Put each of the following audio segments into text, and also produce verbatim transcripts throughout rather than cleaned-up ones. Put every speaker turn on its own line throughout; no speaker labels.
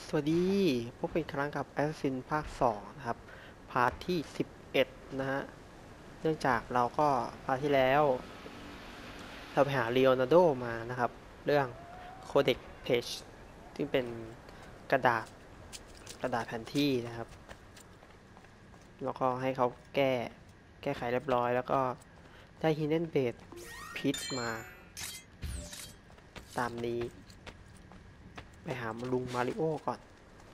สวัสดีพบกันอีกครั้งกับ Assassin ภาคสองนะครับพาร์ทที่สิบเอ็ดนะฮะเนื่องจากเราก็พาร์ทที่แล้วเราไปหาเลโอนาร์โดมานะครับเรื่อง Codex Page ซึ่งเป็นกระดาษกระดาษแผนที่นะครับแล้วก็ให้เขาแก้แก้ไขเรียบร้อยแล้วก็ได้ Hidden Blade พิษมาตามนี้ไปหาลุงมาริโอก่อน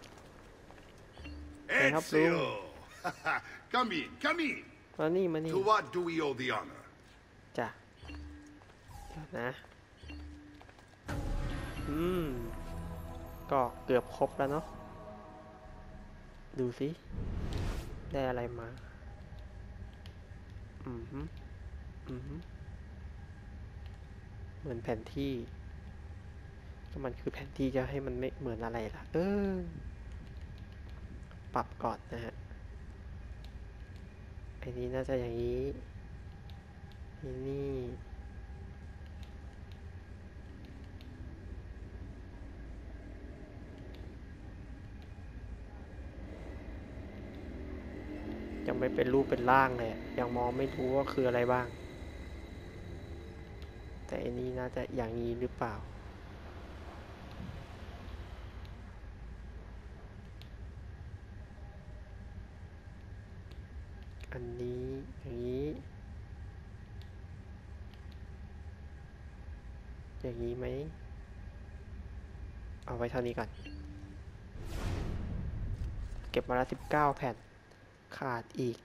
ไปครับลุง
Come in, come in.
มานี่มานี่
To what do we owe the honor?
จ้ะเดี๋ยวนะอืมก็เกือบครบแล้วเนาะดูสิได้อะไรมาอืมฮึอืมฮึเหมือนแผนที่ก็มันคือแผนที่จะให้มันไม่เหมือนอะไรล่ะเออปรับก่อนนะฮะไอ้นี้น่าจะอย่างนี้นี่ยังไม่เป็นรูปเป็นร่างเลยยังมองไม่รู้ว่าคืออะไรบ้างแต่อันนี้น่าจะอย่างนี้หรือเปล่าอันนี้อย่างนี้อย่างนี้ไหมเอาไว้เท่านี้ก่อนเก็บมาแล้วสิบเก้าแผ่นขาดอีก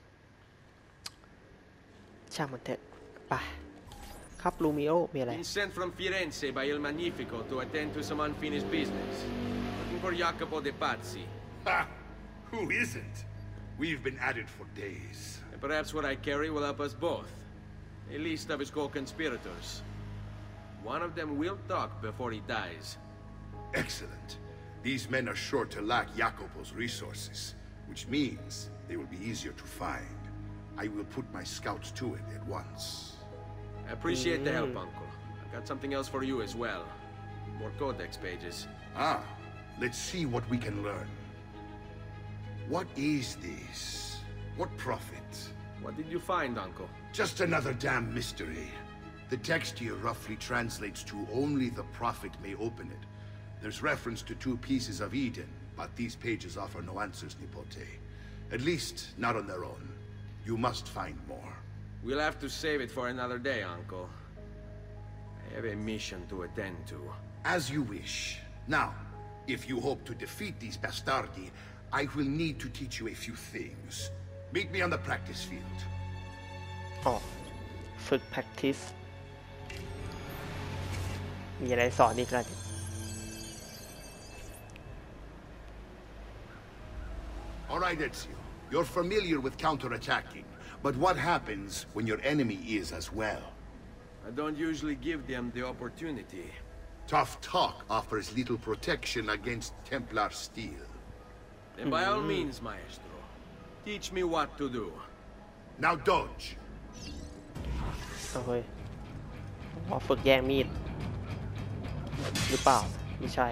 ช่างมันเถอะไปครับลูมิโอมีอะไร
Been sent from Firenze by Il Magnifico to attend to some unfinished business. Looking for Jacopo de Pazzi.
Ha! Who isn't? We've been at it for days.
And perhaps what I carry will help us both. A list of his co-conspirators. One of them will talk before he dies.
Excellent. These men are sure to lack Jacopo's resources, which means they will be easier to find. I will put my scouts to it at once.
I appreciate the help, Uncle. I've got something else for you as well. More codex pages.
Ah, let's see what we can learn. What is this? What prophet?
What did you find, Uncle?
Just another damn mystery. The text here roughly translates to only the prophet may open it. There's reference to two pieces of Eden, but these pages offer no answers, Nipote. At least, not on their own. You must find more.
We'll have to save it for another day, Uncle. I have a mission to attend to.
As you wish. Now, if you hope to defeat these bastardi, I will need to teach you a few things. Meet me on the practice field.
อ๋อฝึก practice มีอะไรสอนอีกล่ะ
All right, Ezio. You're familiar with counterattacking, but what happens when your enemy is as well?
I don't usually give them the opportunity.
Tough talk offers little protection against Templar steel.
Then by all means, Maestro, teach me what to do.
Now dodge.
โอ้ยอ๋อฝึกแย่งมีดหรือเปล่าไม่ใช่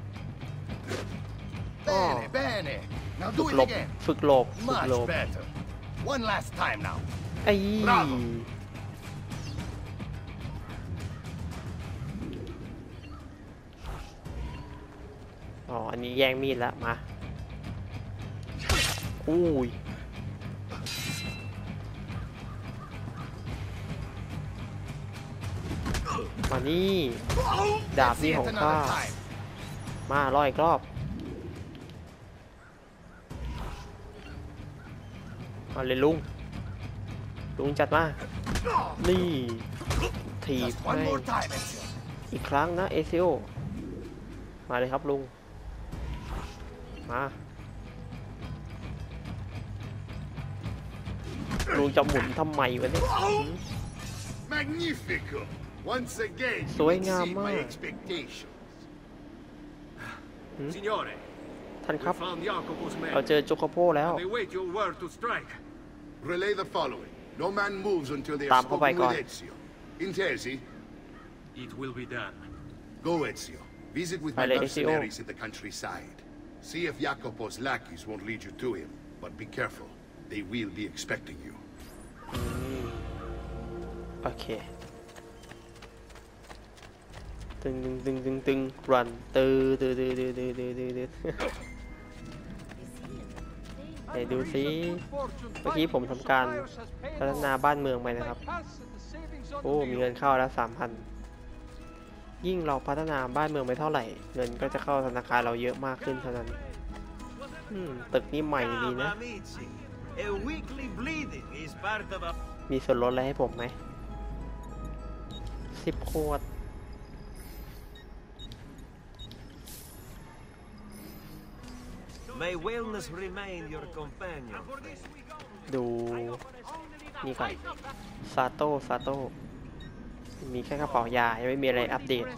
Bene, bene. Now
ฝึ
do
ก
it
หลบ
again.
ฝึกหลบฝึกหล
Much
บ
better. One last time now.
ไอ้
Bravo
อ๋ออันนี้แย่งมีดแล้วมาอุ้ยมานี่ดาบ
Let's
นี่
see
ข
it
องข้า
another time.
มาล่ออีกรอบเอาเลยลุงลุงจัดมานี่ถีบ
Just
ให้
one more time, Ezio.
อีกครั้งนะเอซิโอมาเลยครับลุงมาลุงจะหมุนทำไมวะเนี่ย
Magnifico! Once again, you
สวย
exceed
งามมา
my
ก
expectations.
Signore,
ท่านครับ
we found Jacopo's
เรา
men.
เจอโจโคโปแล้ว
They wait your word to strike.
Relay the following. No man moves until they have
ตามเข้าไป
spoken
ก่อน
with Ezio. Intesi,
It will be done.
go Ezio. Visit with
ไป
my
เลยเอซิโอ
mercenaries in the countryside. See if Jacopo's lackeys won't lead you to him. But be careful. They will be expecting you.
อืมโอเคตึงตึงตึงตึงตึงรันตือตือตือตือตือตือตือตือไหนดูซิเมื่อกี้ผมทำการพัฒนาบ้านเมืองไปนะครับโอ้มีเงินเข้าแล้วสามพันยิ่งเราพัฒนาบ้านเมืองไปเท่าไหร่เงินก็จะเข้าธนาคารเราเยอะมากขึ้นเท่านั้นอืมตึกนี้ใหม่ดีนะมีส่วนลดอะไรให้ผมไหมสิบขวดดูนี่ก่อนซาโต้ซาโต้มีแค่กระเป๋ายายังไม่มีอะไรอัปเดต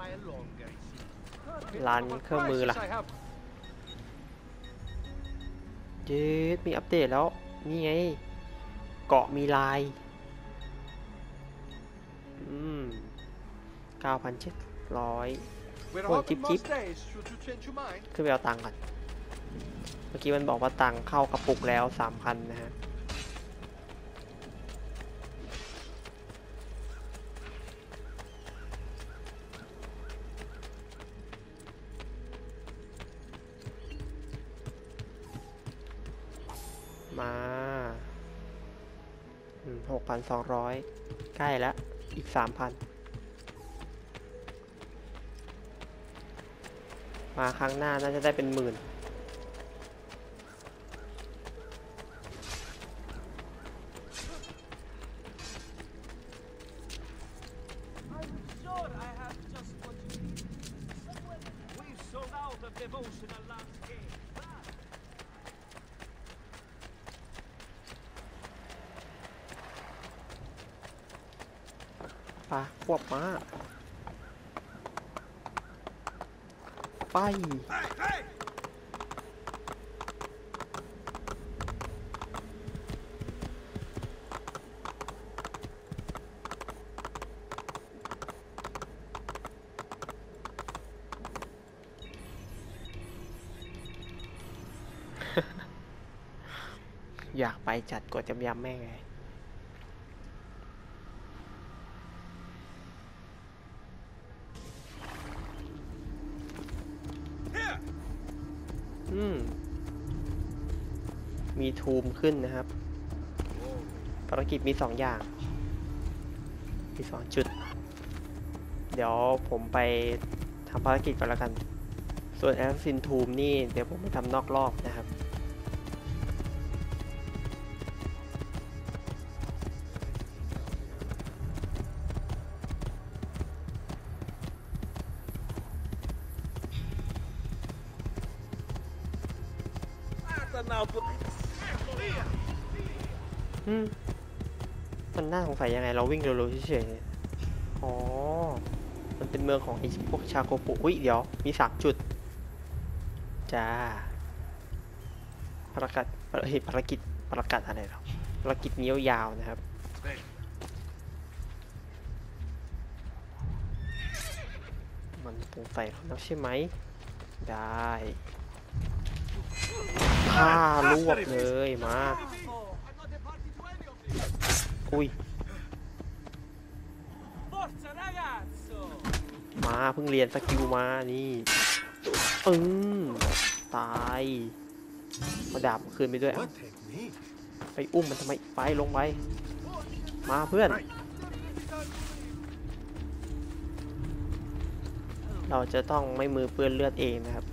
ร้านเครื่องมือล่ะเจ๊มีอัปเดตแล้วนี่ไงเกาะมีลายอืม เก้าพันเจ็ดร้อย โอ้ยจิ๊บจิ๊บขึ้นไปเอาตังค์ก่อนเมื่อกี้มันบอกว่าตังค์เข้ากระปุกแล้ว สามพัน นะฮะมาหกพันสองร้อย ใกล้แล้วอีก สามพัน มาครั้งหน้าน่าจะได้เป็นหมื่นปะควบมาไปอยากไปจัดกดจำยำแม่งไงอืมมีทูมขึ้นนะครับภารกิจมีสองอย่างมีสองจุดเดี๋ยวผมไปทำภารกิจก่อนแล้วกันส่วนแอสซินทูมนี่เดี๋ยวผมไปทำนอกรอบนะครับอืมมันน่าสงสัยยังไงเราวิ่งเร็วๆเฉยๆอ๋อมันเป็นเมืองของไอ้พวกชาโกปุอุ้ยเดี๋ยวมีสามจุดจ้าภารกิจภารกิจภารกิจอะไรหรอภารกิจนี้ยาวๆนะครับมันสงสัยแล้วใช่ไหมได้ฆ่ารวบเลยมาอุ้ยมาเพิ่งเรียนสกิลมานี่อืมตายมาดาบคืนไปด้วยไปอุ้มมันทำไมไปลงไปมาเพื่อนเราจะต้องไม่มือเปื้อนเลือดเองนะครับ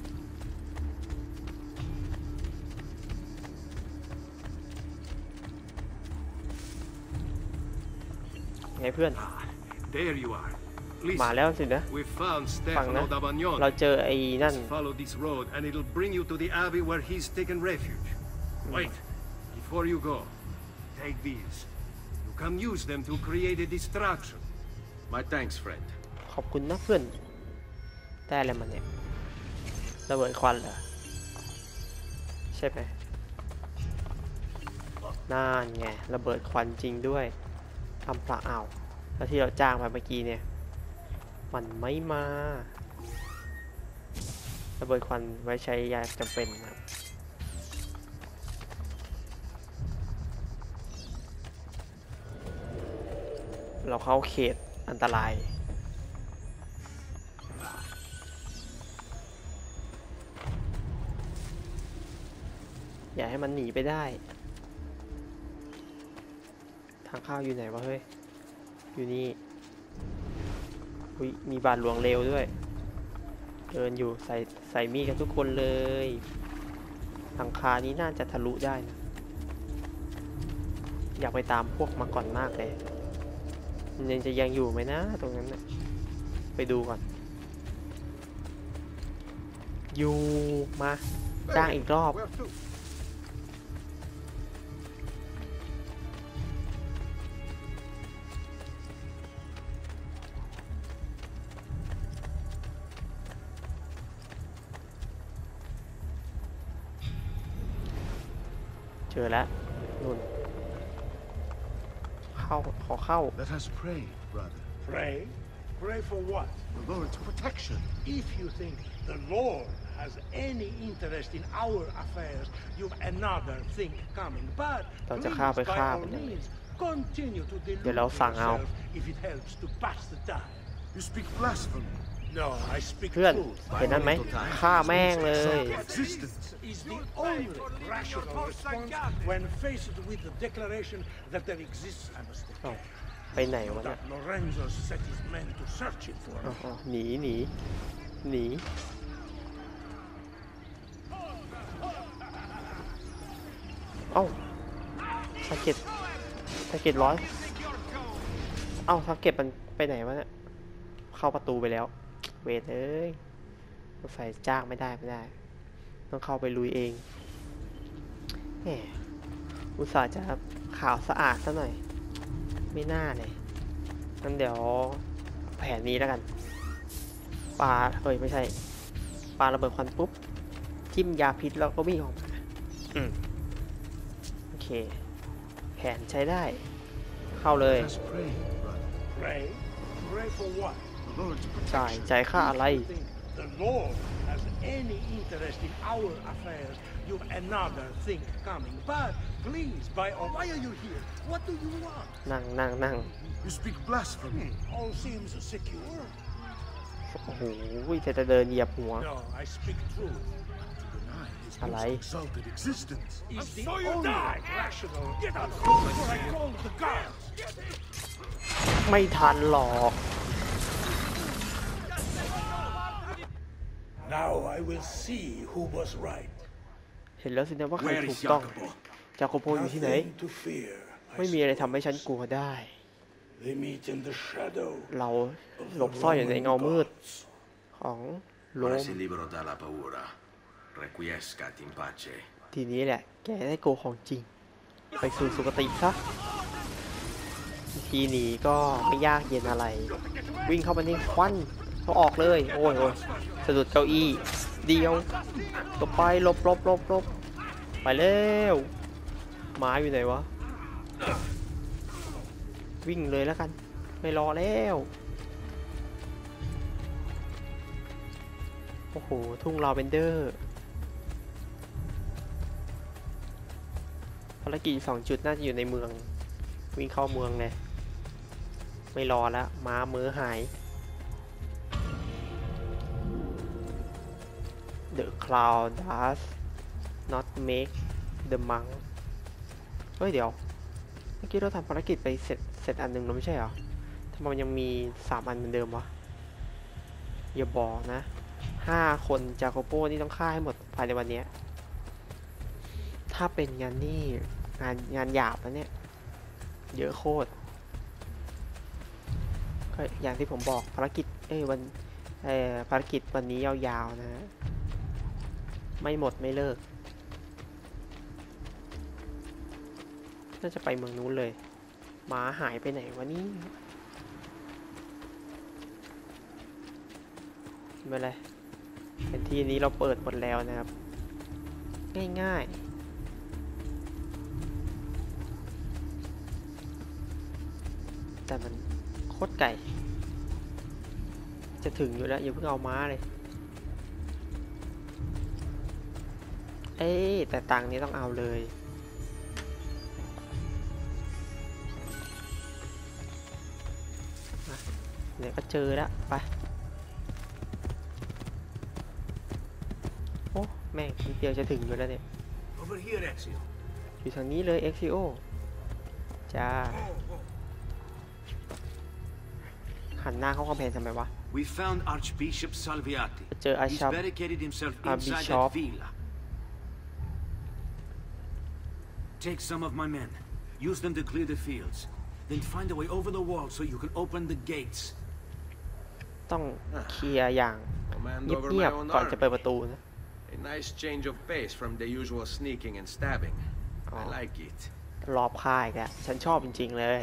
ไงเพื่อนมาแล้วสินะฟังนะเราเจอไอ้นั่น
Follow this road and it'll bring you to the abbey where he's taken refuge. Wait, before you go, take these. You can use them to create a distraction.
My thanks, friend.
ขอบคุณนะเพื่อนได้อะไรมันเนี่ยระเบิดควันเหรอใช่ไหมนั่นไงระเบิดควันจริงด้วยทำปลาอ่าวแล้วที่เราจ้างไปเมื่อกี้เนี่ยมันไม่มาระเบิดควันไว้ใช้ยามจำเป็นนะครับเราเข้าเขตอันตรายอย่าให้มันหนีไปได้ทางเข้าอยู่ไหนวะเฮ้ยอยู่นี่อุ๊ยมีบาทหลวงเร็วด้วยเดินอยู่ใส่ใส่มีดกันทุกคนเลยหลังคานี้น่าจะทะลุได้นะอยากไปตามพวกมาก่อนมากเลยมันยังจะยังอยู่ไหมนะตรงนั้นนะไปดูก่อนอยู่มาจ้างอีกรอบเจอแล้วนู่นเข้าขอเข้า
Let us pray, brother.
Pray? Pray for what?
The Lord's protection.
If you think the Lord has any interest in our affairs, you've another thing coming. But
เราจะ
please,
ฆ่าไป
by
ฆ่า
all
มันยังไง
means, continue to
เดี๋ยว
delude
เราสั่งเอา
yourself if it helps to pass the time.
You speak blasphemy.
No, I speak
เพื่อน
truth.
เห็นนั่นไหมฆ่าแม่งเลย
Existence.
Is the only rational response when faced with the declaration that there exists a mistake.
เอ้าไปไหนวะเนี่ย
That Lorenzo set his men to search it for
อ๋อ
me.
อ๋อหนีหนีหนีเอ้าสะเก็ดสะเก็ดร้อยเอ้าสะเก็ดมันไปไหนวะเนี่ยเข้าประตูไปแล้วเวทเอ้ยใส่จ้างไม่ได้ไม่ได้ต้องเข้าไปลุยเองแหมอุตส่าห์จะขาวสะอาดซะหน่อยไม่น่าเลยงั้นเดี๋ยวแผนนี้แล้วกันปาเฮ้ยไม่ใช่ปาระเบิดควันปุ๊บจิ้มยาพิษแล้วก็วิ่งออกมาอืมโอเคแผนใช้ได้เข้าเลย
Let us pray, brother.
Pray? Pray for what?
The Lord's
จ่าย
protection.
จ่ายค่าอะไร
If you think the Lord has any interest in our affairs, you've another thing coming. But please, by all, why are you here? What do you want?
นั่งนั่งนั่ง
You speak blasphemy.
All seems secure.
โอ้โหจะจะเดินเหยียบหัว
No, I speak truth.
Deny his
Alay.
most exalted existence.
Is the only rational. Get out! Before I call the guards.
ไม่ทันหรอก
Now I will see who was right.
เห็นแล้วสินะว่าใคร
Where
ถูก
is
ต้อง
Jacopo?
จาโคโปอยู่ที่ไหน
Nothing to fear. my
ไม่มีอะไรทำให้ฉันกลัวได้
They meet in the shadow
เรา
of
หล
the
บซ่อนอยู่ใน
Roman
เงามืด
gods.
ของโร
Ora
ม
sei libero dalla paura. Requiescat in pace.
ทีนี้แหละ แกได้โกของจริง ไปสู่สุคติซะวิธีหนีก็ไม่ยากเย็นอะไร วิ่งเข้าไปในควันเขาออกเลย โอ้ยโอ้ยสะดุดเก้าอี้ เดียวหลบไปหลบหลบหลบหลบไปเร็วหมาอยู่ไหนวะ วิ่งเลยแล้วกัน ไม่รอแล้ว โอ้โห ทุ่งลาเวนเดอร์ภารกิจสองจุดน่าจะอยู่ในเมือง วิ่งเข้าเมืองเลยไม่รอแล้วม้ามือหาย The cloud does not make the monk เฮ้ยเดี๋ยวเมื่อกี้เราทำภารกิจไปเสร็จเสร็จอันหนึ่งแล้วไม่ใช่เหรอทำไมมันยังมีสามอันเหมือนเดิมวะอย่าบอกนะห้าคนจาโคโปนี่ต้องฆ่าให้หมดภายในวันนี้ถ้าเป็นงานนี่งานงานหยาบนะเนี่ยเยอะโคตรก็อย่างที่ผมบอกภารกิจเอ้ยวันเอ่อภารกิจวันนี้ยาวๆนะไม่หมดไม่เลิกน่าจะไปเมืองนู้นเลยหมาหายไปไหนวะนี่ไม่เป็นไรเป็นที่นี้เราเปิดหมดแล้วนะครับง่ายๆแต่มันโคตรไก่จะถึงอยู่แล้วอย่าเพิ่งเอาม้าเลยเอ้ยแต่ตังค์นี้ต้องเอาเลยเนี่ยก็เจอแล้วไปโอ้แม่งนิดเดียวจะถึงอยู่แล้วเนี่ย
Over here, Ezio.
อยู่ทางนี้เลย เอ็กซิโอ จ้าหันหน้าเข้ากำแพงทำไมวะ
We found Archbishop Salviati.
เจออา
He's
ชับ
barricaded himself
Ah,
inside
Bishop.
that villa. Take some of my men. Use them to clear the fields. Then find a way over the wall so you can open the gates.
ต้องเคลียร์อย่าง
Command
เงี
over
ย
my
บ
own
ๆก่อนจะเปิด
army.
ประตูนะ
A nice change of pace from the usual sneaking and stabbing. I
Oh.
like it.
รอบค่ายแกฉันชอบจริงๆเลย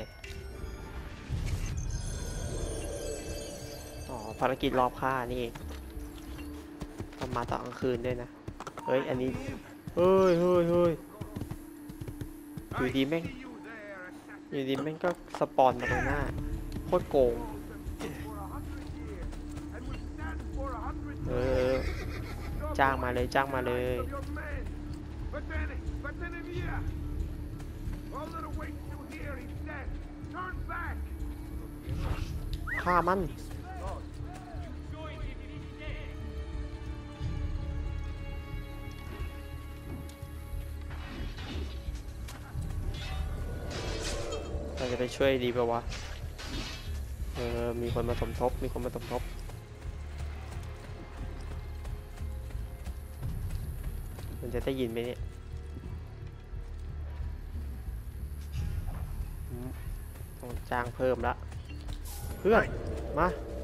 อ๋อภารกิจรอบค่านี่ทำมาตอนกลางคืนด้วยนะ เฮ้ย อันนี้ เฮ้ยเฮ้ยเฮ้ยอยู่ดีแม่งอยู่ดีแม่งก็สปอนมาตรงหน้าโคตรโกงเออจ้างมาเลยจ้างมาเลยฆ่ามันเราจะไปช่วยดีป่าวะเออมีคนมาสมทบมีคนมาสมทบมันจะได้ยินไหมเนี่ยต้องจ้างเพิ่มละเพื่อนมา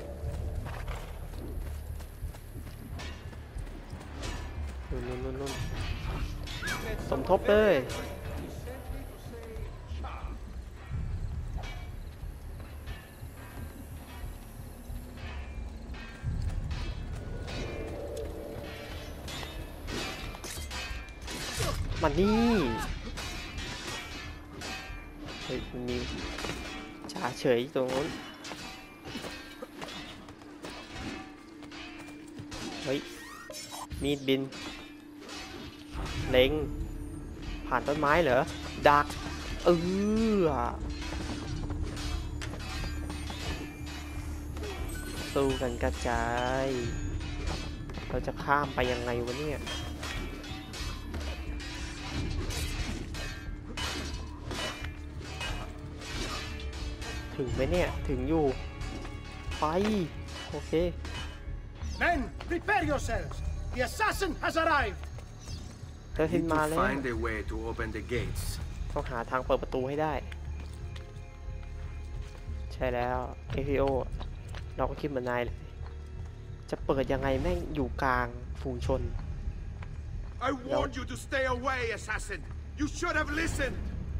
นุ่นนุ่นนุ่นนุ่นสมทบเลยมานี่เฮ้ยมันมีจ่าเฉยตรงนู้นเฮ้ยมีดบินเล็งผ่านต้นไม้เหรอดักเออสู้กันกระจายเราจะข้ามไปยังไงวะเนี่ยถึงไหมเนี่ยถึงอยู่ไปโอเค
Men, prepare yourselves. The assassin has arrived.
เจ้าทิน
Need
มา
to
แล้ว
find a way to open the gates.
ต้องหาทางเปิดประตูให้ได้ใช่แล้ว เอ พี โอ เราก็คิดเหมือนนายเลยจะเปิดยังไงแม่งอยู่กลางฝูงชน
I warned you to stay away, assassin. You should have listened.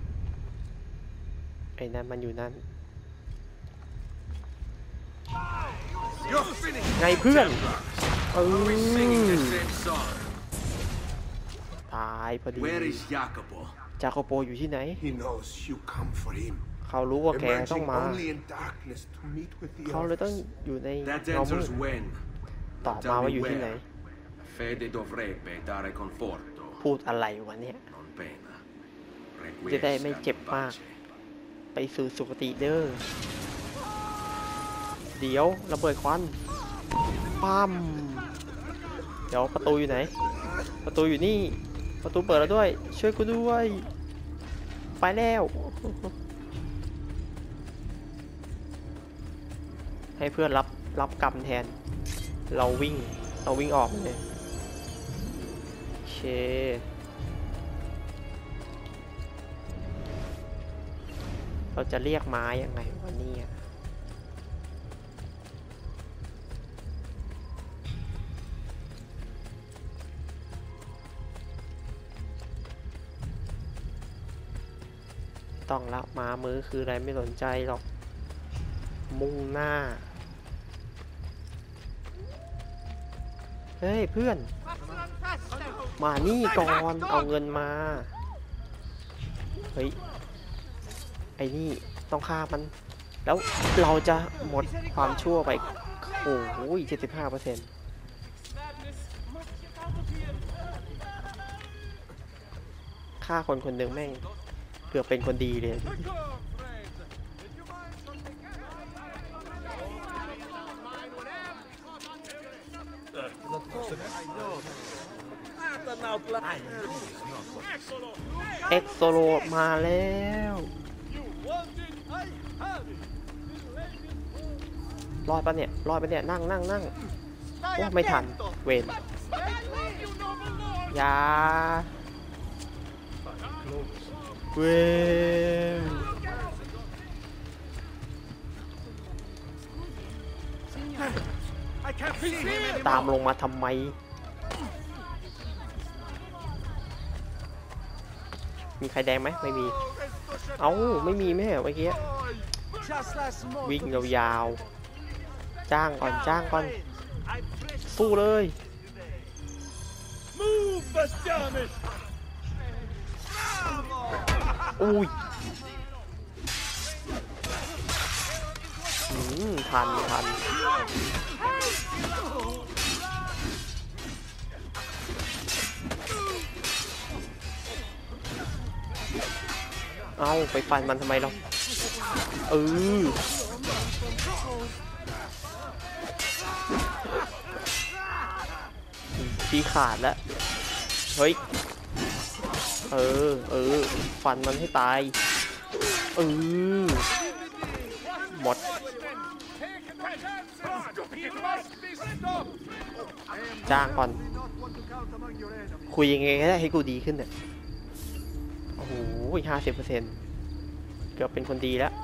ไอ้นั่นมันอยู่นั่น
You're finished.
ไงเพื่อนเอ
Are we singing the
อ
same song?
ตายพอดี
Where is Jacopo?
จาโคโปอยู่ที่ไหน
He knows you come for him.
เขารู้ว่าแกต้อง
Emerging
มา
only in darkness to meet with the
เขาเลยต้อง
others.
อยู่ใน
That
เงามื
answers
ด
when.
ตอบมาว่าอยู่ที่ไหน
Fede dovrebbe dare conforto,
พูดอะไรวะเนี่ย
non pena.
จะได้ไม่
Requiescat
เจ็บ
in
มาก
pace.
ไปสู่สุคติเด้อเดี๋ยวระเบิดควันปั๊มเดี๋ยวประตูอยู่ไหน ประตูอยู่นี่ประตูเปิดแล้วด้วยช่วยกูด้วยไปแล้วให้เพื่อนรับรับกรรมแทนเราวิ่งเราวิ่งออกเลยโอเคเราจะเรียกม้ายังไงวะเนี่ยต้องละม้ามือคืออะไรไม่สนใจหรอกมุ่งหน้าเฮ้ยเพื่อนมานี่ก่อนเอาเงินมาเฮ้ยไอ้นี่ต้องฆ่ามันแล้วเราจะหมดความชั่วไปโอ้โหเจ็ดสิบห้าเปอร์เซ็นต์ฆ่าคนคนหนึ่งแม่งเกือบเป็นคนดีเลย เอ็กโซโลมาแล้วรอดปะเนี่ยรอดปะเนี่ยนั่งนั่งนั่งโอ้ไม่ทันเวนยาเวนตามลงมาทำไมมีใครแดงไหมไม่มีเอ้าไม่มีแม่เมื่อกี้วิ่งยาวๆจ้างก่อนจ้างก่อนสู้เลยอุ้ยอืมทันทันเอาไปฟันมันทำไมเราเออชี้ขาดแล้วเฮ้ยเออเออฟันมันให้ตายเออหมดจ้างก่อนคุยยังไงก็ได้ให้กูดีขึ้นเนี่ยโอ้โหห้าสิบเปอร์เซ็นต์เกือบเป็นคนดีแล้ว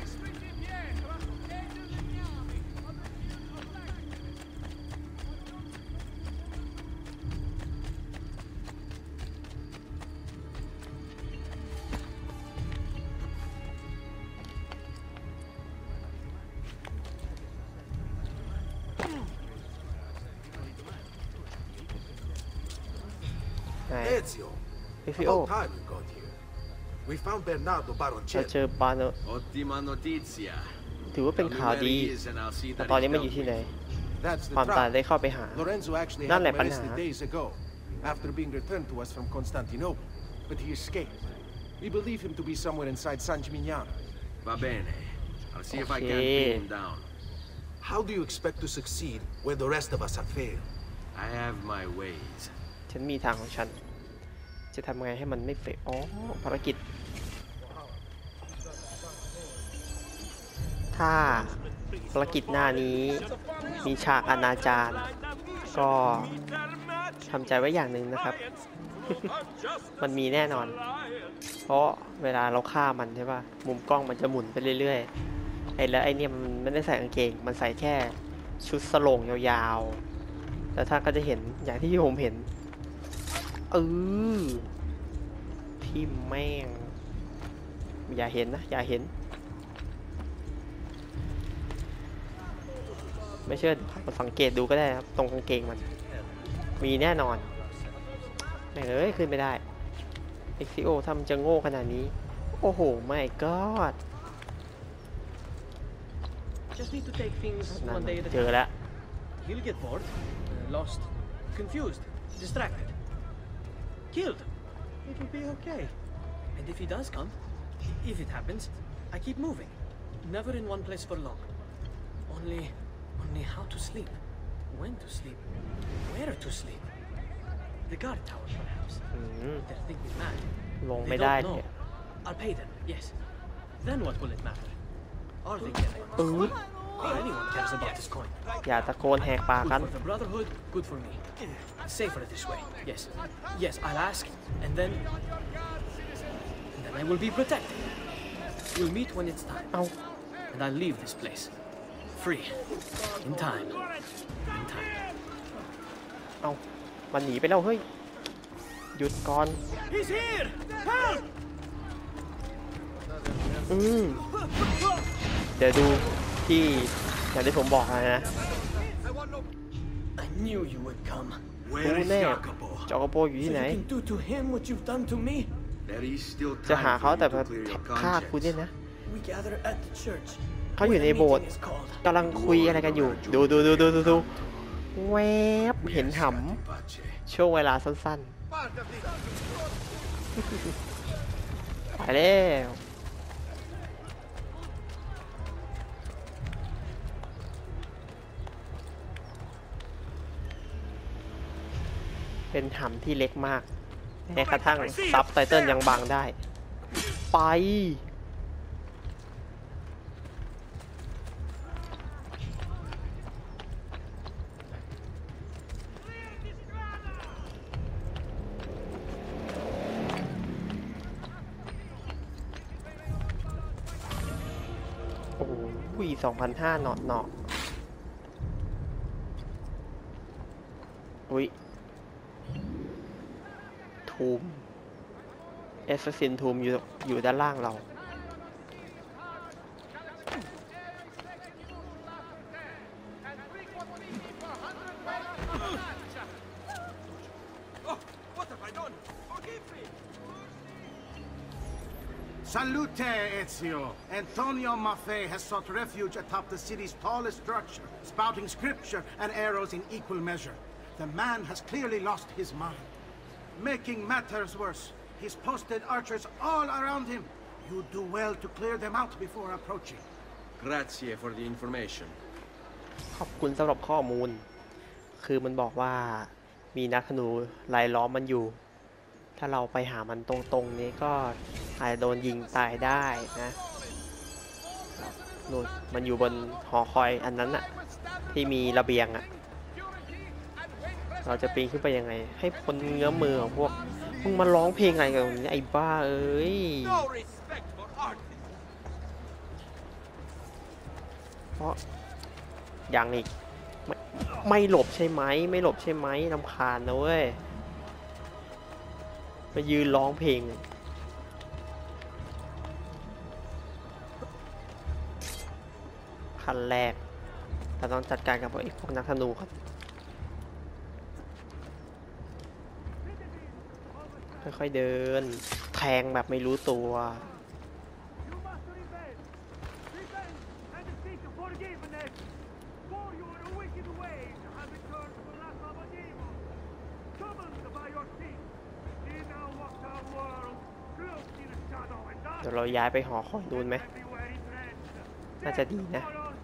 ไหน
Ezio,
เอ็กซิโอ
about time you got here. We found Bernardo
เรา
Baroncelli.
เจอบาโน
Ottima notizia.
ถือว่าเป็น
Tell me
ข่าว
where
ดี
he is and I'll see
แต่
that
ตอน
he's
นี้มันอ
dealt
ยู่ที่
with.
ไหน
That's the
ความตาย
trouble.
ได้เข้าไปหา
Lorenzo actually
นั่น
had
แหละ
him
ปัญหา
arrested days ago, after being returned to us from Constantinople. But he escaped. We believe him to be somewhere inside San Gimignano.
Va bene. I'll see if I can
Okay.
pin him down.
How do you expect to succeed where the rest of us have failed?
I have my ways.
ฉันมีทางของฉันจะทำไงให้มันไม่เฟะอ๋อภารกิจถ้าภารกิจหน้านี้มีฉากอนาจารก็ทำใจไว้อย่างหนึ่งนะครับ มันมีแน่นอนเพราะเวลาเราฆ่ามันใช่ป่ะมุมกล้องมันจะหมุนไปเรื่อยๆไอ้แล้วไอ้เนี่ยมันไม่ได้ใส่กางเกงมันใส่แค่ชุดสโลงยาวๆแล้วท่านก็จะเห็นอย่างที่ผมเห็นเออที่แม่งอย่าเห็นนะอย่าเห็นไม่เชื่อมาสังเกตดูก็ได้ครับตรงกางเกงมันมีแน่นอนไม่เอ้ยขึ้นไม่ได้เอ็กซิโอทำจะโง่ขนาดนี้โอ้โหไม่ก็
Just need to take things
นั่น
one day at a
เจอ
time.
แล้ว
He'll get bored, uh, lost, confused, distracted, killed. It will be okay. And if he does come, if it happens, I keep moving. Never in one place for long. Only, only how to sleep, when to sleep, where to sleep. The guard tower, perhaps.
อืม
They'll think me mad.
ลง
They
ไม่ได้
don't
เนี่ย
know. I'll pay them, yes. Then what will it matter? Are they getting?
ปืด
Anyone cares about this coin.
อย่าตะโกนแหกปาก
Good
กัน
for the Brotherhood, good for me. Safer this way, yes. Yes, I'll ask, and then... And then I will be protected. We'll meet when it's time.
เอา
And I'll leave this place. Free. In time. In time.
เอามันหนีไปแล้วเฮ้ยหยุดก่อน
He's here! Help!
อืมเดี๋ยวดูที่อย่างที่ผมบอกนะ
I knew you would come.
รู้แน่จอกโปอยู่
So
ที่
you
ไหน
can do to him what you've done to me.
There is still
จะหา
time
เขา
for
แต่
you
แบบ
to clear your
ฆ่าคุณเนี่ย
conscience.
นะ
We gather at the church.
เขาอยู่ในโบสถ์
Meeting is called.
กำลังคุยอะไรกันอยู่ ดูดูดูดูดูดูแวบเห็นห
Pace.
ำช่วงเวลาสั้นๆไปแล้วเป็นหำที่เล็กมากแม้กระทั่งซับไตเติลยังบังได้ไปโอ้ยสองพันห้าหนอดหนออุ้ยทูมเอสซินทูมอยู่อยู่ด้านล่างเรา
Salute, Ezio! Antonio Maffei has sought refuge atop the city's tallest structure, spouting scripture and arrows in equal measure. The man has clearly lost his mind. Making matters worse, he's posted archers all around him. You do well to clear them out before approaching.
Grazie for the information.
ขอบคุณสำหรับข้อมูลคือมันบอกว่ามีนักธนูรายล้อมมันอยู่ถ้าเราไปหามันตรงๆนี้ก็อาจจะโดนยิงตายได้นะนู่นมันอยู่บนหอคอยอันนั้นอะที่มีระเบียงอะเราจะปีนขึ้นไปยังไงให้พ้นเงื้อมือของพวกมึงมาร้องเพลงอะไรกันไอ้บ้าเอ้ยเพราะอย่างอีกไม่ไม่หลบใช่ไหมไม่หลบใช่ไหมรำคาญนะเว้ยไปยืนร้องเพลงขั้นแรกเราต้องจัดการกับไอ้พวกนักธนูครับค่อยๆเดินแทงแบบไม่รู้ตัวเดี๋ยวเราย้ายไปหอคอยดูนไหมน่าจะดีนะ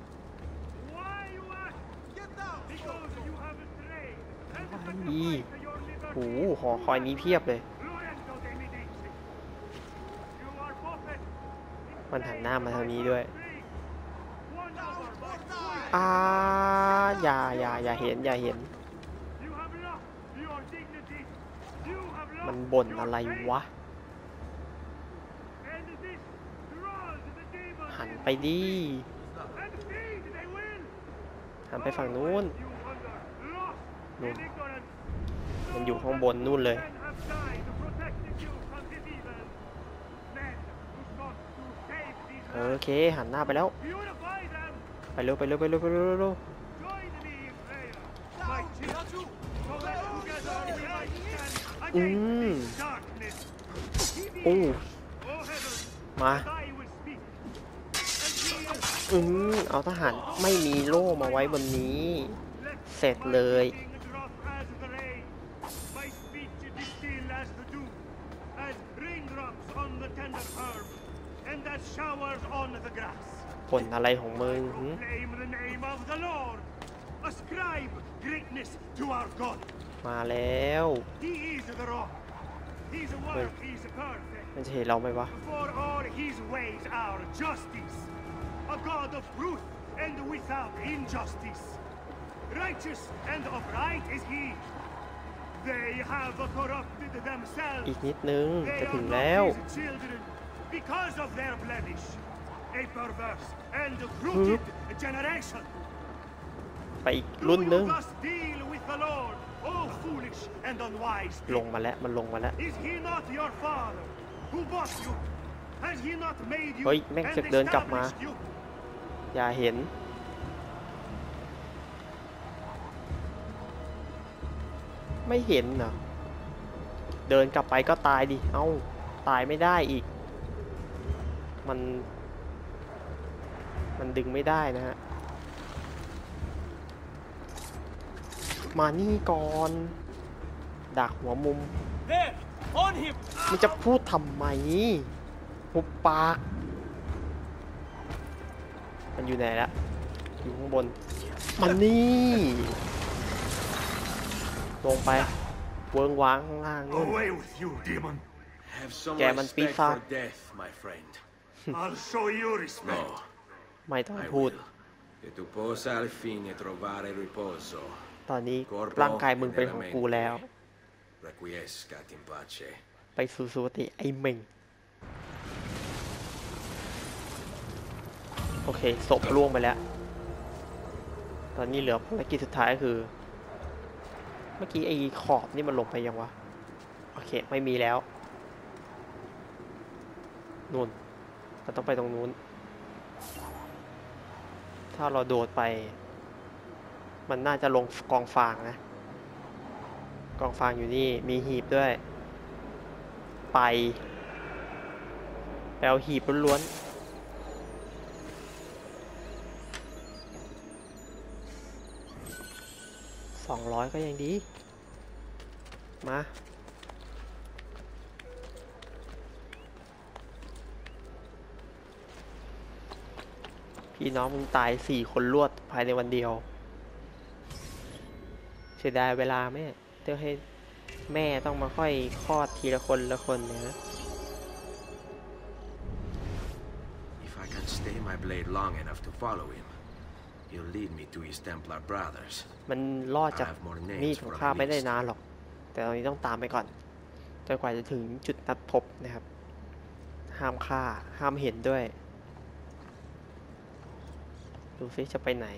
อีโอ้โหหอคอยนี้เพียบเลยมันหันหน้ามาทางนี้ด้วยอ่าอย่าอย่าอย่าเห็นอย่าเห็นมันบ่นอะไรวะหันไปดิหันไปฝั่งนู้นนู่นมันอยู่ข้างบนนู่นเลยโอเคหันหน้าไปแล้วไปเร็วไปเร็วไปเร็วไปเร็วไปเร็วอืมอู้มาอืมเอาทหารไม่มีโล่มาไว้บนนี้เสร็จเลยผลอะไรของมึงมาแล้วมันจะเห็นเราไหมวะ
A God of truth and without injustice. Righteous and upright is he. They have corrupted themselves.
อีกนิดนึงจะถึงแล้ว
Because of their blemish. A perverse and crooked generation.
ไปอีกรุ่นนึง
Deal with the Lord, oh foolish and unwise.
ลงมาแล้วมันลงมาแล้ว
Is he not your father who bought you? Has he not made you?
เฮ้ยแม่งจะเดินกลับมาอย่าเห็นไม่เห็นเหรอเดินกลับไปก็ตายดิเอ้าตายไม่ได้อีกมันมันดึงไม่ได้นะฮะมานี่ก่อนดักหัวมุม
On him!
มันจะพูดทำไมหุบปากมันอยู่ไหนละอยู่ข้างบนมันนี่ลงไปเวิงว้างข้างล่างนู่น
Away with you, demon.
Have some
Kẻ mình
respect
pizza.
for death, my friend.
I'll show you respect.
No,
ไม่ต้อง
I
พูด
will. Che tu possa al fine trovare riposo.
ตอนนี้ร่างกายมึงเป็นของกูแล้ว
Requiescat in pace.
ไปสู่สุคติไอ้เม่งโอเคศพล่วงไปแล้ว ตอนนี้เหลือภารกิจสุดท้ายคือ เมื่อกี้ไอ้ขอบนี่มันลงไปยังวะโอเคไม่มีแล้วนู่นเราต้องไปตรงนู้นถ้าเราโดดไปมันน่าจะลงกองฟางนะกองฟางอยู่นี่มีหีบด้วยไปแปลหีบล้วนๆสองร้อยก็ยังดีมาพี่น้องมึงตายสี่คนรวดภายในวันเดียวเสียดายเวลาแม่เดี๋ยวให้แม่ต้องมาค่อยคลอดทีละคนละคนเนี่ยนะ
If I can stay my blade long enough to follow him, he'll lead me to his Templar brothers.
มันรอดจากมีดของข้าไม่ได้นานหรอกแต่ตอนนี้ต้องตามไปก่อนจนกว่าจะถึงจุดนัดพบนะครับห้ามฆ่าห้ามเห็นด้วยดูซิจะไปไหน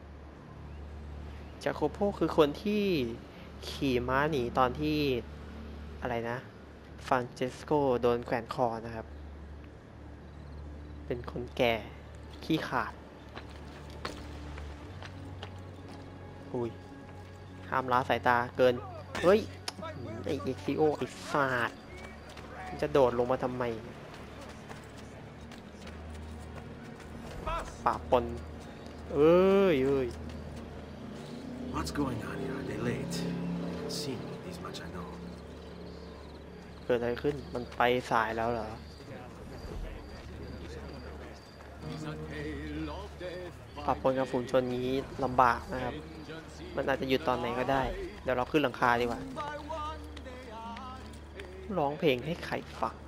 จาโคโปคือคนที่ขี่ม้าหนีตอนที่อะไรนะฟรานเชสโกโดนแขวนคอนะครับเป็นคนแก่ขี้ขาดอุ้ยห้ามล้าสายตาเกินเฮ้ยไอ้เอ็กซิโอไอ้ฟาดมันจะโดดลงมาทำไมป่าปนเอ้ยเอ้ย
What's going on here? Are they late? See me, this much I know.
เกิดอะไรขึ้นมันไปสายแล้วเหรอปรับปนกับฝูงชนนี้ลำบากนะครับมันอาจจะหยุดตอนไหนก็ได้เดี๋ยวเราขึ้นหลังคาดีกว่าร้องเพลงให้ใครฟัง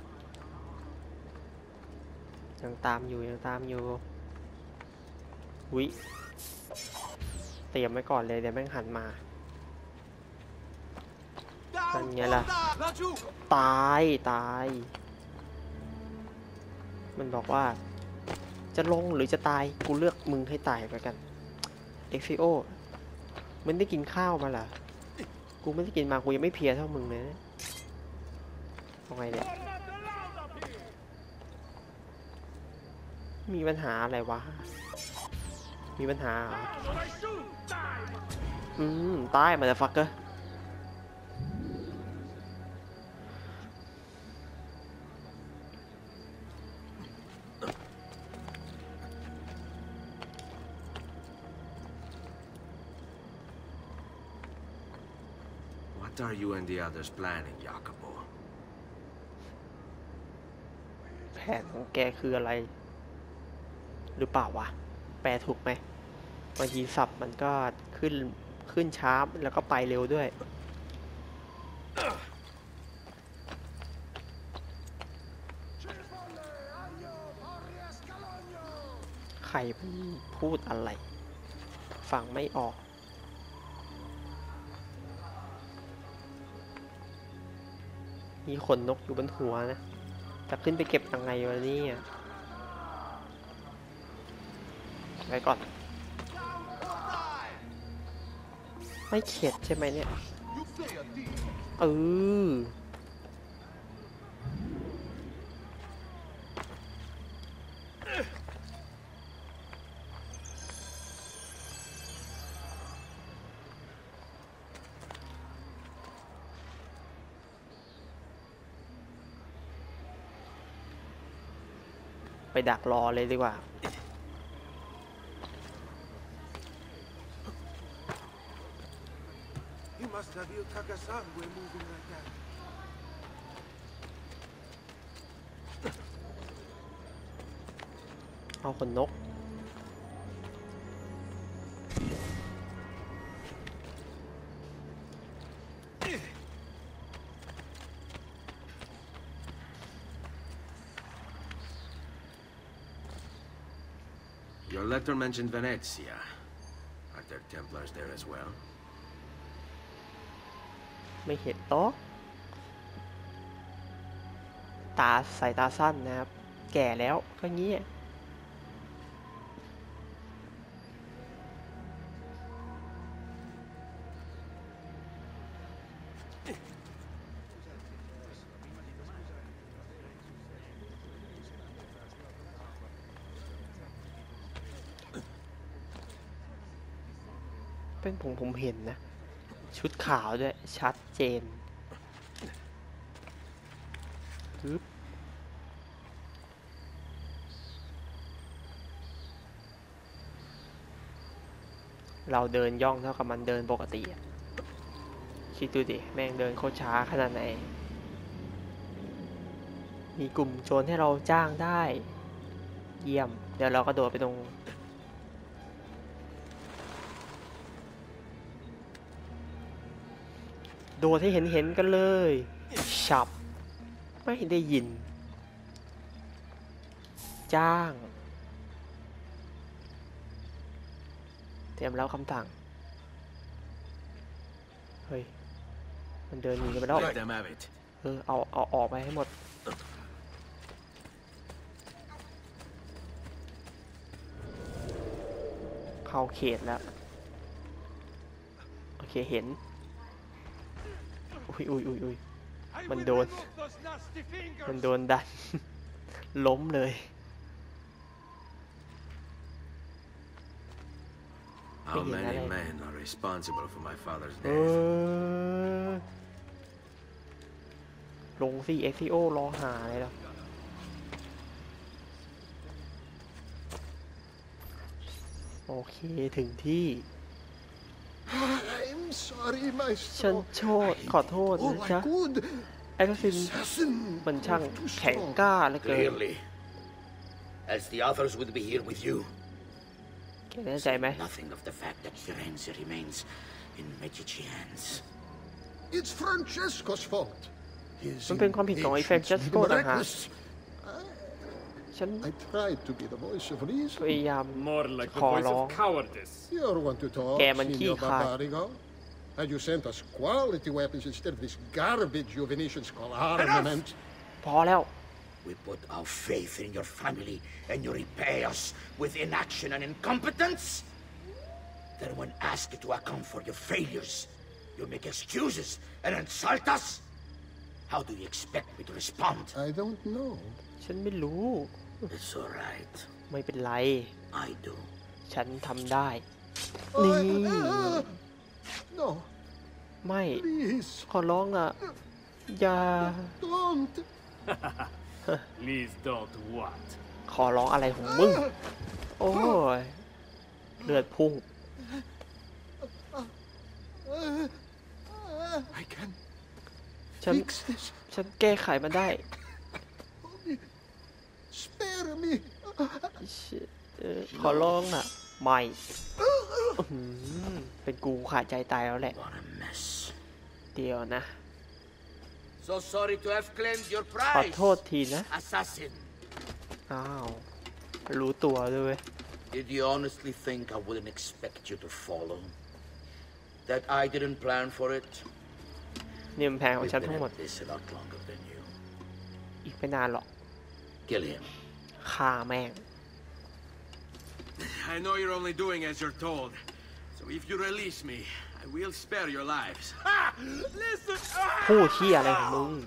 ยังตามอยู่ยังตามอยู่วิเตรียมไว้ก่อนเลยเดี๋ยวแม่งหันมานั่นไงล่ะตายตายมันบอกว่าจะลงหรือจะตายกูเลือกมึงให้ตายไปกันเอ็กซิโอมึงได้กินข้าวมาเหรอกูไม่ได้กินมากูยังไม่เพลียเท่ามึงเลยทำไงเนี่ยมีปัญหาอะไรวะมีปัญหาเหรออืมตายมาแต่ฟักเกอร์
What are you and the others planning, Jacopo?
แผนของแกคืออะไรหรือเปล่าวะแปลถูกไหมบางทีสับมันก็ขึ้นขึ้นช้าแล้วก็ไปเร็วด้วยใครพูดอะไรฟังไม่ออกมีขนนกอยู่บนหัวนะจะขึ้นไปเก็บยังไงวะเนี่ยไว้ก่อนไม่เข็ดใช่ไหมเนี่ยเออไปดักรอเลยดีกว่าเอาขนนก
Your letter mentioned Venezia. Are there Templars there as well?
ไม่เห็นต๊อกตาสายตาสั้นนะครับ แก่แล้วก็งี้เป็นผมผมเห็นนะ ชุดขาวด้วยชัดเจนปึ๊บเราเดินย่องเท่ากับมันเดินปกติอะคิดดูดิแม่งเดินโคตรช้าขนาดไหนมีกลุ่มโจรให้เราจ้างได้เยี่ยมเดี๋ยวเราก็โดดไปตรงโดดให้เห็นเห็นกันเลยฉับไม่ได้ยินจ้างเตรียมแล้วคำสั่งเฮ้ยมันเดินหนีกันไปแล้วเออเอาเอาออกไปให้หมดเข้าเขตแล้วโอเคเห็นอุ้ยอุ้ยอุ้ยอุ้ยมันโดนมันโดนดัน ล้มเลย
How many men are responsible for my father's
เอ
death?
อลงสิ เอ็กซิโอ รอหาเลยแล้วโอเคถึงที่
I'm sorry, my
ฉันโทษขอโทษนะจ๊ะแอคซินมันช่างแข็งกล้าเหลือเกิน
Clearly, as the others would be here with you.
แกแน่ใจไหม
Nothing of the fact that Firenze remains in Medici hands.
It's Francesco's fault.
มันเป็นความผิดของไอ้เฟรนเชสโกต่างหากฉัน
I tried to be the voice of
พ
reason.
ยายาม
More like the
ขอ
voice
ร้อง
of cowardice.
You're one to talk,
Kaya man
Signor
keycard.
Barbarigo. And you sent us quality weapons instead of this garbage you Venetians call armament.
พอแล้ว
We put our faith in your family, and you repay us with inaction and incompetence? Then when asked to account for your failures, you make excuses and insult us? How do you expect me to respond?
I don't know.
ฉันไม่รู้
It's all right.
ไม่เป็นไร
I do.
ฉันทำได้ นี่
No,
ไม่
please,
ขอร้องอ่ะ อย่า
don't.
Please don't what?
ขอร้องอะไรของมึง โอ้ย เลือดพุ่ง
I can
ฉัน
fix this.
ฉันแก้ไขมันได้
Spare me.
เออขอร้องอ่ะ ไม่อื้อหือเป็นกูขาดใจตายแล้วแหละ
What a mess.
เดี๋ยวนะ
So sorry to have claimed your
ขอ
prize,
โทษทีนะ
assassin.
อ้าว รู้ตัวด้วยเวย
Did you honestly think I wouldn't expect you to follow? That I didn't plan for it?
นี่มันแพงของ
We've
ฉัน
been
ทั้งหมด
at this a lot longer than you.
อีกไม่นานหรอก
Kill him.
ฆ่าแม่ง
I know you're only doing as you're told. So if you release me, I will spare your lives. Ha! Listen!
พูดที่อะไรของมึง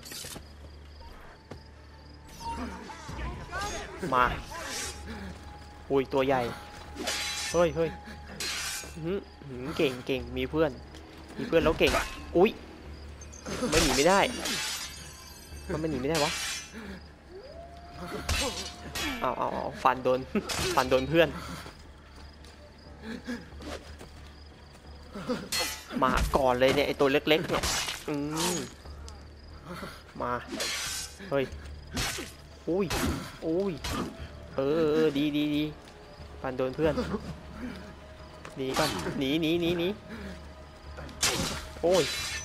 มา อุ้ยตัวใหญ่ เฮ้ยเฮ้ยอื้อหือเก่งเก่งมีเพื่อน มีเพื่อนแล้วเก่ง อุ้ยไม่หนีไม่ได้ มันไม่หนีไม่ได้วะเอาเอาเอาฟันโดน ฟันโดนเพื่อน มาก่อนเลยเนี่ยไอตัวเล็กๆเนี่ยอืมมา เฮ้ย อุ้ย อุ้ยเออเออดีดีดีปันโดนเพื่อนหนีก่อนหนีหนีหนีหนีโอ้ย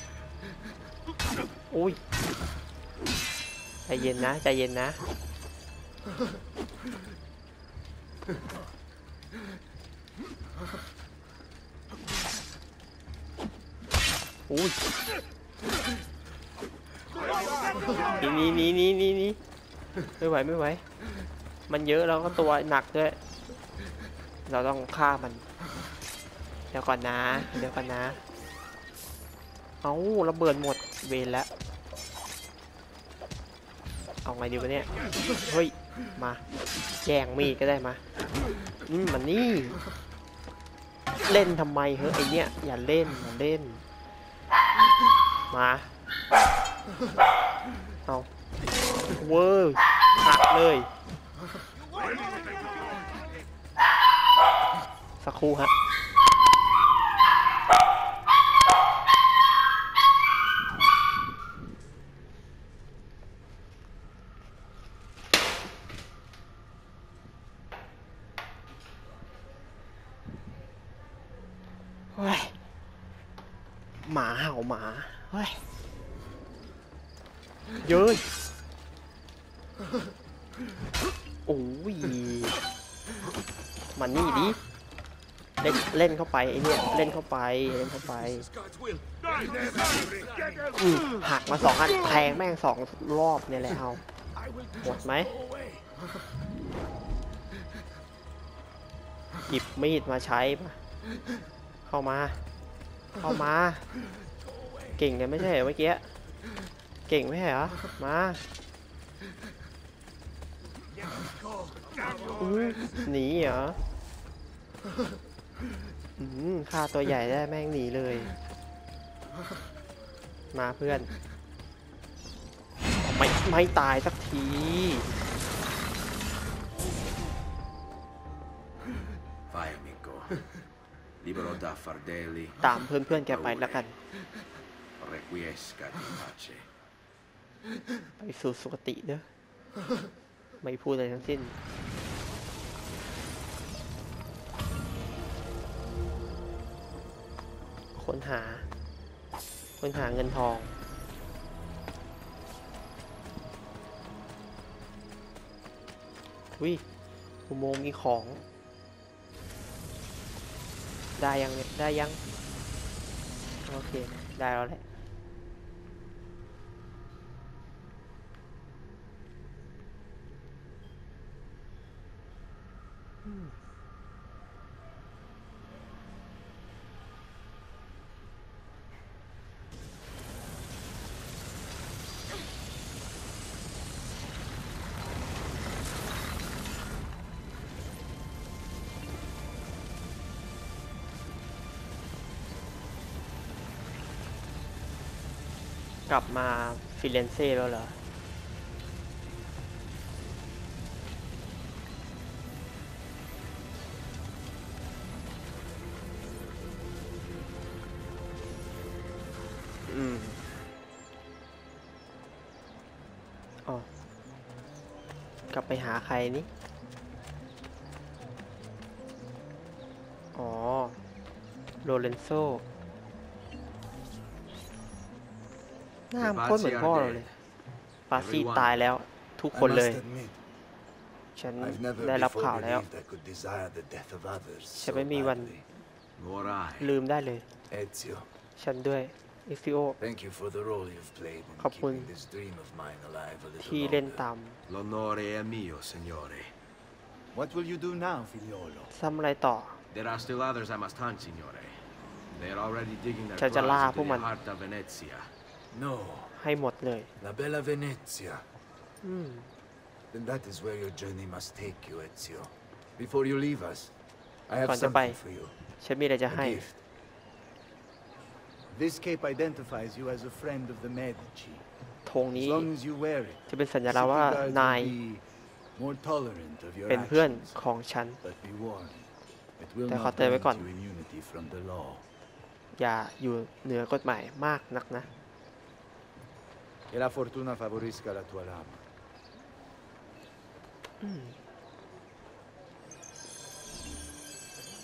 โอ้ยใจเย็นนะใจเย็นนะโอ้ยหนีหนีหนีหนีหนีไม่ไหวไม่ไหวมันเยอะแล้วก็ตัวหนักด้วยเราต้องฆ่ามันเดี๋ยวก่อนนะเดี๋ยวก่อนนะเอาระเบิดหมดเวรแล้วเอาไงดีวะเนี่ยเฮ้ยมาแย่งมีดก็ได้มาอืมมันนี่เล่นทำไมเฮ้ยไอเนี้ยอย่าเล่นอย่าเล่นมาเอาเว้ยหักเลยสักครู่ฮะเฮ้ยหมาเห่าหมาเฮ้ยเยอะโอ้ยมันนี่ดิเล่นเล่นเข้าไปไอเนี่ยเล่นเข้าไปเล่นเข้าไปหักมาสองอันแทงแม่งสองรอบเนี่ยแหละเอาหมดไหมหยิบมีดมาใช้ปะเข้ามาเข้ามาเก่งเนี่ยไม่ใช่เหรอเมื่อกี้เก่งไม่ใช่เหรอมาหนีเหรอฆ่าตัวใหญ่ได้แม่งหนีเลยมาเพื่อนไม่ไม่ตายสักทีตามเพื่อนๆแกไปแล้วกันไปสู่สุคติเด้อไม่พูดอะไรทั้งสิ้นค้นหาค้นหาเงินทองวิอุโมงค์มีของได้ยังเนี่ยได้ยังโอเคได้แล้วแหละกลับมาฟิเรนเซ่แล้วเหรออืมอ๋อกลับไปหาใครนี่อ๋อโลเรนโซหน้าโคตรเหมือนพ่อเราเลยปาซี่ตายแล้วทุกคนเลยฉันได้รับข่าวแล้วฉันไม่มีวันลืมได้เลยฉันด้วยเอซิโอขอบคุณที่เล่นตาม
L'onore è mio, signore.
What will you do now, figliolo?
ทำอะไรต่อ
There are still others I must hunt, signore. They are already digging their
ฉันจะล่า
claws
พวก
into
มัน
the heart of Venezia.
No,
ให้หมดเลย
la bella Venezia.
อืม
Then that is where your journey must take you, Ezio. Before you leave us, I have
ก่อนจะไป
something for you.
ฉันมีอะไรจะ
A
ให้
gift. This cape identifies you as a friend of the Medici.
ธงนี้
As long as you wear it,
จะเป็นสัญลักษณ์ว่า
city guards
นาย
will be more tolerant of your
เป็นเพื่อน
actions.
ของฉัน
But be warned, it will
แต่ขอ
not
เตือนไว้ก่อน
grant you immunity from the law.
อย่าอยู่เหนือกฎหมายมากนักนะ
E la fortuna favorisca la tua lama.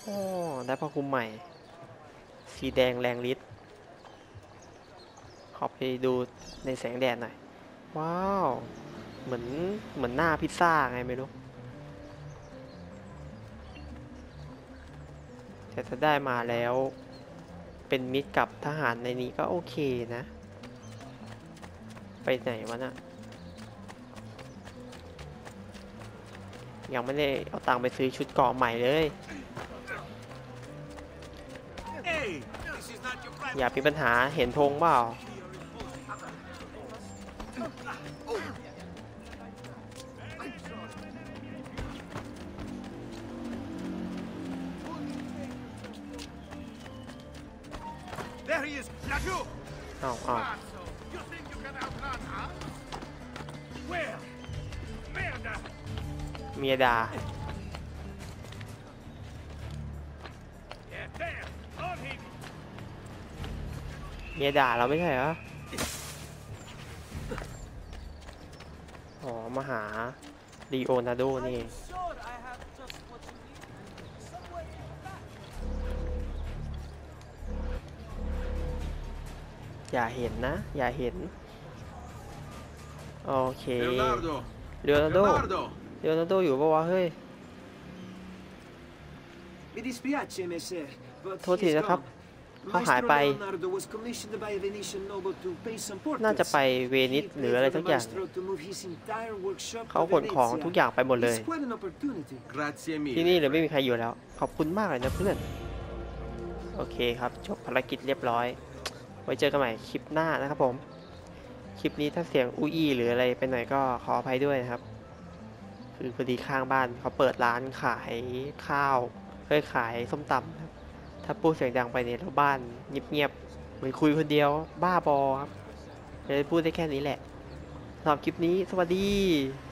โอ้ได้ผ้าคลุมใหม่ สีแดงแรงฤทธิ์ขอไปดูในแสงแดดหน่อย ว้าว เหมือนเหมือนหน้าพิซซ่าไงไม่รู้ แต่ถ้าได้มาแล้วเป็นมิตรกับทหารในนี้ก็โอเคนะ ไปไหนวะน่ะ ยังไม่ได้เอาตังค์ไปซื้อชุดเกราะใหม่เลย อย่ามีปัญหาเห็นธงเปล่า
There he is, Lagu!
อ้าวอ้าว
You think you can outrun us? Where? Merda!
เมียด่า
Yeah, there! On him!
เมียด่าเราไม่ใช่เหรอ อ๋อ มาหาลีโอนาร์โดนี่ อย่าเห็นนะ อย่าเห็น โอเค
Leonardo
เลโอนาร์โด
Leonardo
เลโอนาร์โดอยู่ปะวะเฮ้ย
Mi dispiace, messer, but
โทษที
he's
นะครับ
gone.
เขาหายไป
Maestro Leonardo was commissioned by a Venetian noble to pay some
น่าจะ
portraits.
ไปเวนิส
He
หรือ
paid
อะไร
for
สั
the
กอย่าง
maestro to move his entire workshop
เขา
to
ขนของ
Venezia.
ทุกอย่างไปหมดเลย
It's quite an opportunity.
Grazie
ที่
mille.
นี่เลยไม่มีใครอยู่แล้ว ขอบคุณมากเลยนะเพื่อน โอเคครับ จบภารกิจเรียบร้อย ไว้เจอกันใหม่คลิปหน้านะครับผม คลิปนี้ถ้าเสียงอุ้ยหรืออะไรไปหน่อยก็ขออภัยด้วยนะครับ คือพอดีข้างบ้านเขาเปิดร้านขายข้าวเคยขายส้มตำครับ ถ้าพูดเสียงดังไปเนี่ยแล้วบ้านเงียบๆเหมือนคุยคนเดียวบ้าบอครับเลยพูดได้แค่นี้แหละสำหรับคลิปนี้สวัสดี